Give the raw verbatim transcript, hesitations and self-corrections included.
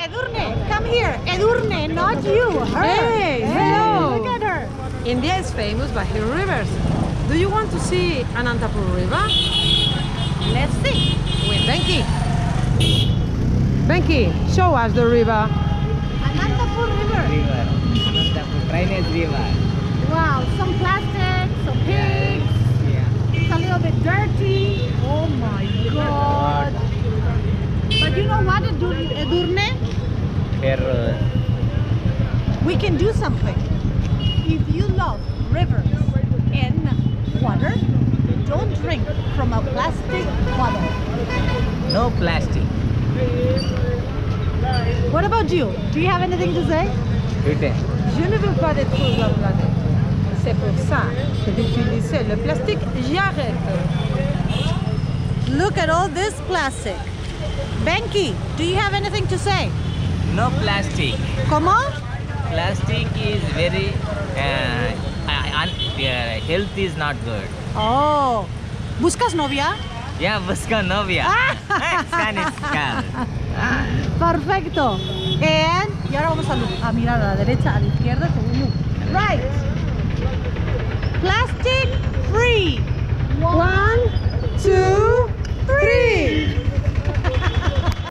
Edurne, come here. Edurne, not you. Her. Hey, Hey, hello. look at her. India is famous by her rivers. Do you want to see Anantapur River? Let's see. With Venky. Venky, show us the river. Anantapur River. River. Anantapur drainage river. Wow, some plastic, some pigs. Yeah. It's a little bit dirty. Oh my god. But you know what, Edur- Edurne? Here, We can do something. If you love rivers and water, don't drink from a plastic bottle. no plastic. What about you? Do you have anything to say? Written. Je ne veux pas d'être dans la planète. C'est pour ça que d'utiliser le plastique, j'arrête. Look at all this plastic. Venky, do you have anything to say? No plastic. Comment? Plastic is very uh, uh, uh, health is not good. Oh, ¿buscas novia? Yeah, busca novia. Spanish girl. Perfecto. And, y ahora vamos a, a mirar a la derecha, a la izquierda, según you. Right.